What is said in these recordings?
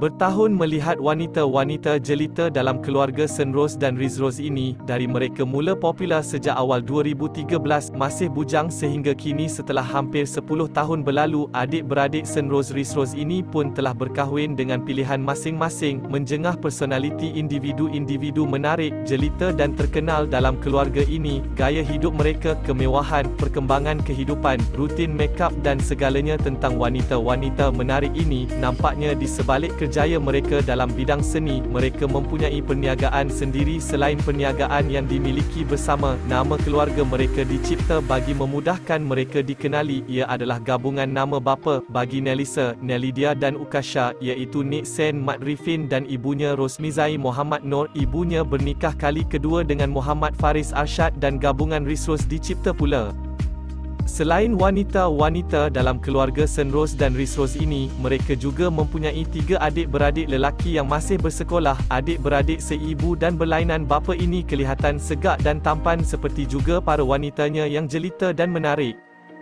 Bertahun melihat wanita-wanita jelita dalam keluarga Senrose dan Rizrose ini, dari mereka mula popular sejak awal 2013, masih bujang sehingga kini setelah hampir 10 tahun berlalu, adik-beradik Senrose Rizrose ini pun telah berkahwin dengan pilihan masing-masing, menjengah personaliti individu-individu menarik, jelita dan terkenal dalam keluarga ini, gaya hidup mereka, kemewahan, perkembangan kehidupan, rutin make-up dan segalanya tentang wanita-wanita menarik ini, nampaknya di sebalik kerjaya mereka dalam bidang seni, mereka mempunyai perniagaan sendiri selain perniagaan yang dimiliki bersama. Nama keluarga mereka dicipta bagi memudahkan mereka dikenali. Ia adalah gabungan nama bapa bagi Nelisa, Nelidia dan Ukasha, iaitu Nik Sen Mat Rifin dan ibunya Rosmizai Muhammad Noor. Ibunya bernikah kali kedua dengan Muhammad Faris Arsyad dan gabungan Rizrose dicipta pula. Selain wanita-wanita dalam keluarga Senrose dan Rizrose ini, mereka juga mempunyai 3 adik-beradik lelaki yang masih bersekolah. Adik-beradik seibu dan berlainan bapa ini kelihatan segak dan tampan seperti juga para wanitanya yang jelita dan menarik.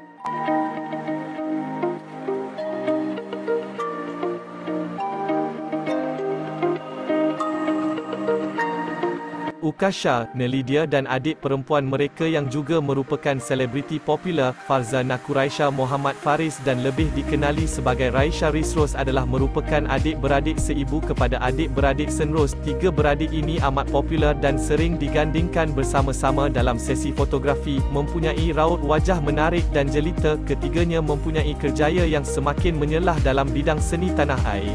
Ukasha, Nelidia dan adik perempuan mereka yang juga merupakan selebriti popular, Farzana Quraisha Muhammad Faris dan lebih dikenali sebagai Raisya Rizrose adalah merupakan adik-beradik seibu kepada adik-beradik Senrose. 3 beradik ini amat popular dan sering digandingkan bersama-sama dalam sesi fotografi, mempunyai raut wajah menarik dan jelita. Ketiganya mempunyai kerjaya yang semakin menyelah dalam bidang seni tanah air.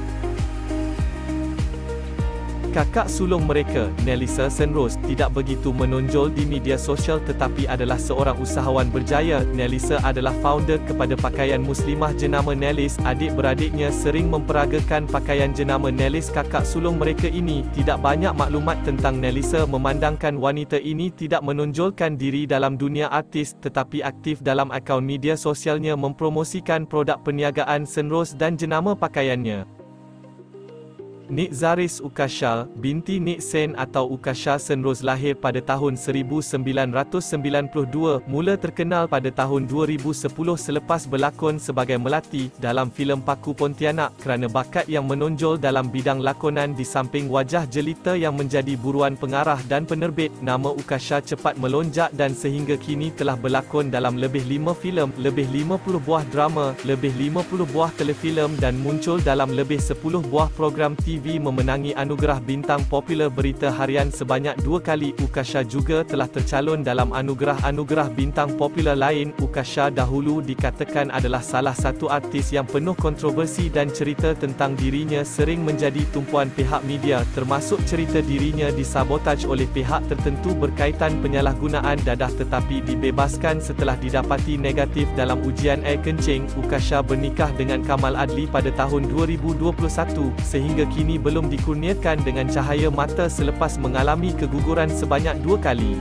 Kakak sulung mereka, Nelisa Senrose, tidak begitu menonjol di media sosial tetapi adalah seorang usahawan berjaya. Nelisa adalah founder kepada pakaian muslimah jenama Nelis. Adik-beradiknya sering memperagakan pakaian jenama Nelis. Kakak sulung mereka ini tidak banyak maklumat tentang Nelisa, memandangkan wanita ini tidak menonjolkan diri dalam dunia artis tetapi aktif dalam akaun media sosialnya mempromosikan produk perniagaan Senrose dan jenama pakaiannya. Nik Zaris Ukasha, binti Nik Sen atau Ukasha Senrose lahir pada tahun 1992, mula terkenal pada tahun 2010 selepas berlakon sebagai Melati dalam filem Paku Pontianak kerana bakat yang menonjol dalam bidang lakonan di samping wajah jelita yang menjadi buruan pengarah dan penerbit. Nama Ukasha cepat melonjak dan sehingga kini telah berlakon dalam lebih 5 filem, lebih 50 buah drama, lebih 50 buah telefilm dan muncul dalam lebih 10 buah program TV, memenangi anugerah bintang popular berita harian sebanyak 2 kali. Ukasha juga telah tercalon dalam anugerah-anugerah bintang popular lain. Ukasha dahulu dikatakan adalah salah satu artis yang penuh kontroversi dan cerita tentang dirinya sering menjadi tumpuan pihak media, termasuk cerita dirinya disabotaj oleh pihak tertentu berkaitan penyalahgunaan dadah tetapi dibebaskan setelah didapati negatif dalam ujian air kencing. Ukasha bernikah dengan Kamal Adli pada tahun 2021 sehingga kini belum dikurniakan dengan cahaya mata selepas mengalami keguguran sebanyak 2 kali.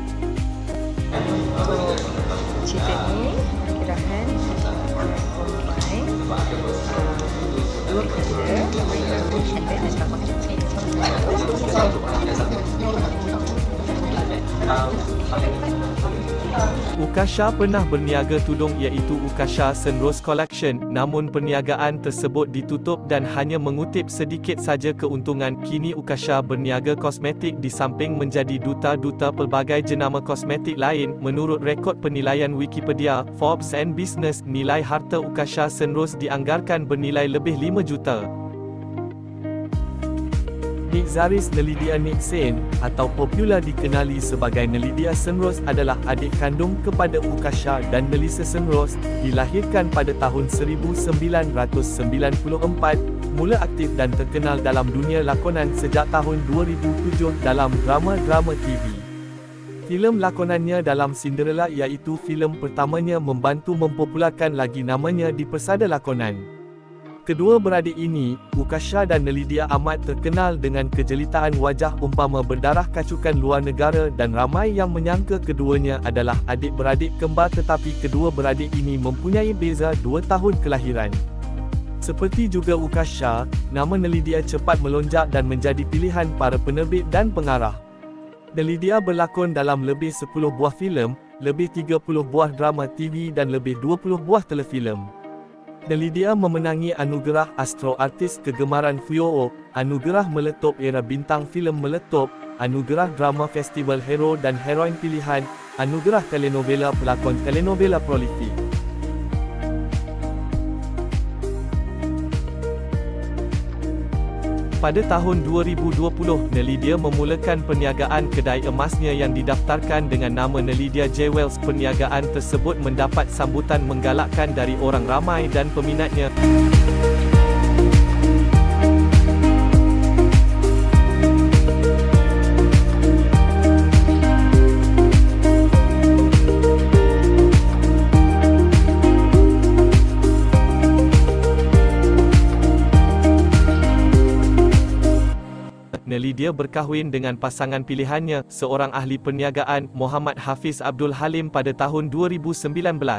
Cerita ni kirakan Mumbai 2 Ukasha pernah berniaga tudung iaitu Ukasha Senrose Collection, namun perniagaan tersebut ditutup dan hanya mengutip sedikit saja keuntungan. Kini Ukasha berniaga kosmetik di samping menjadi duta-duta pelbagai jenama kosmetik lain. Menurut rekod penilaian Wikipedia, Forbes and Business, nilai harta Ukasha Senrose dianggarkan bernilai lebih 5 juta. Nik Zaris Nelidia Nik Sen, atau popular dikenali sebagai Nelidia Senrose, adalah adik kandung kepada Ukasha dan Nelisa Senrose. Dilahirkan pada tahun 1994, mula aktif dan terkenal dalam dunia lakonan sejak tahun 2007 dalam drama-drama TV. Filem lakonannya dalam Cinderella iaitu filem pertamanya membantu mempopularkan lagi namanya di persada lakonan. Kedua beradik ini, Ukasha dan Nelidia, amat terkenal dengan kejelitaan wajah umpama berdarah kacukan luar negara dan ramai yang menyangka keduanya adalah adik-beradik kembar tetapi kedua beradik ini mempunyai beza 2 tahun kelahiran. Seperti juga Ukasha, nama Nelidia cepat melonjak dan menjadi pilihan para penerbit dan pengarah. Nelidia berlakon dalam lebih 10 buah filem, lebih 30 buah drama TV dan lebih 20 buah telefilm. Nelidia memenangi anugerah Astro Artis Kegemaran Fuyoh, anugerah meletup era bintang filem meletup, anugerah drama festival hero dan heroin pilihan, anugerah telenovela pelakon telenovela prolific. Pada tahun 2020, Nelidia memulakan perniagaan kedai emasnya yang didaftarkan dengan nama Nelidia Jewels. Perniagaan tersebut mendapat sambutan menggalakkan dari orang ramai dan peminatnya. Nelidia berkahwin dengan pasangan pilihannya, seorang ahli perniagaan, Muhammad Hafiz Abdul Halim pada tahun 2019.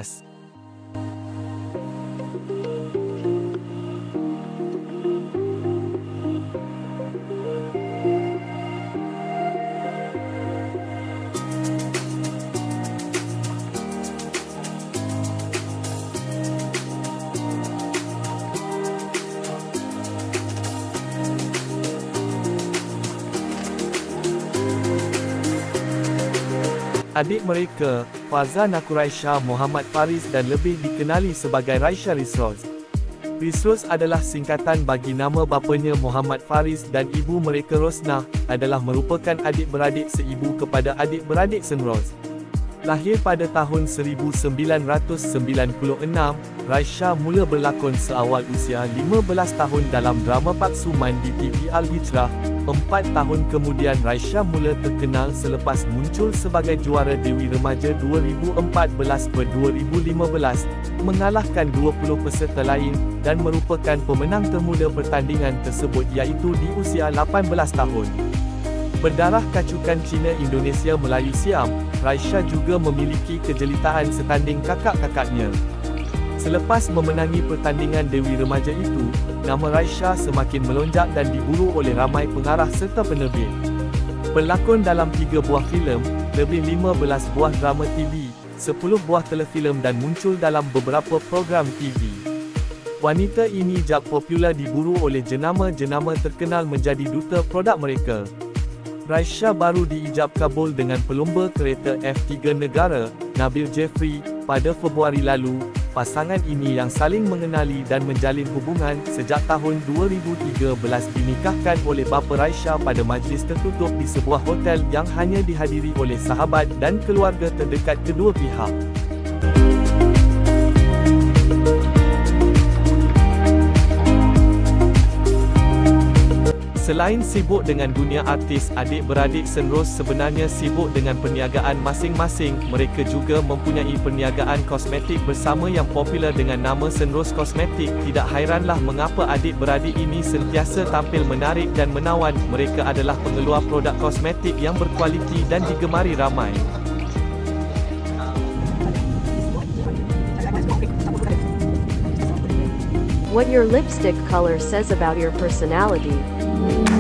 Adik mereka, Fazan Nakuraisha Muhammad Faris dan lebih dikenali sebagai Raisya Risroz. Risroz adalah singkatan bagi nama bapanya Muhammad Faris dan ibu mereka Rosnah, adalah merupakan adik-beradik seibu kepada adik-beradik Senroz. Lahir pada tahun 1996, Raisya mula berlakon seawal usia 15 tahun dalam drama Pak Suman di TV Al-Hijrah. 4 tahun kemudian Raisya mula terkenal selepas muncul sebagai juara Dewi Remaja 2014-2015, mengalahkan 20 peserta lain, dan merupakan pemenang termuda pertandingan tersebut iaitu di usia 18 tahun. Berdarah kacukan Cina Indonesia Melayu Siam, Raisya juga memiliki kejelitaan setanding kakak-kakaknya. Selepas memenangi pertandingan Dewi Remaja itu, nama Raisya semakin melonjak dan diburu oleh ramai pengarah serta penerbit. Berlakon dalam 3 buah filem, lebih 15 buah drama TV, 10 buah telefilm dan muncul dalam beberapa program TV. Wanita ini jak popular diburu oleh jenama-jenama terkenal menjadi duta produk mereka. Raisya baru diijab kabul dengan pelumba kereta F3 negara, Nabil Jeffrey, pada Februari lalu. Pasangan ini yang saling mengenali dan menjalin hubungan sejak tahun 2013 dinikahkan oleh bapa Raisya pada majlis tertutup di sebuah hotel yang hanya dihadiri oleh sahabat dan keluarga terdekat kedua pihak. Selain sibuk dengan dunia artis, adik-beradik Senroz sebenarnya sibuk dengan perniagaan masing-masing. Mereka juga mempunyai perniagaan kosmetik bersama yang popular dengan nama Senroz Kosmetik. Tidak hairanlah mengapa adik-beradik ini sentiasa tampil menarik dan menawan. Mereka adalah pengeluar produk kosmetik yang berkualiti dan digemari ramai. What your lipstick color says about your personality.